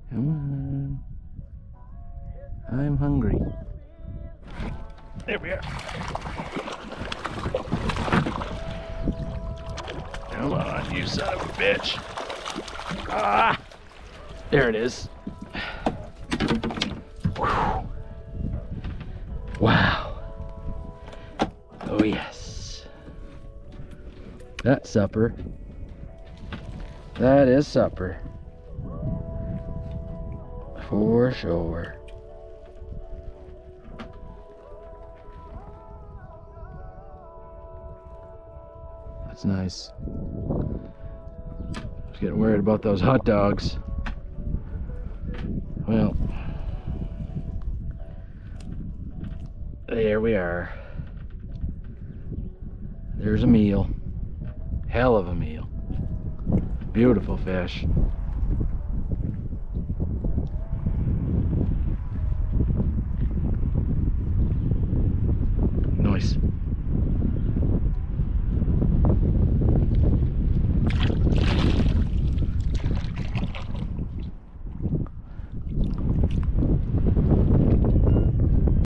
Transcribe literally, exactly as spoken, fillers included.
Come on. I'm hungry. There we are. Come on, you son of a bitch. Ah! There it is. Whew. Wow. Oh yes. That's supper. That is supper. For sure. That's nice. I was getting worried about those hot dogs. Well, there we are. There's a meal. Hell of a meal. Beautiful fish.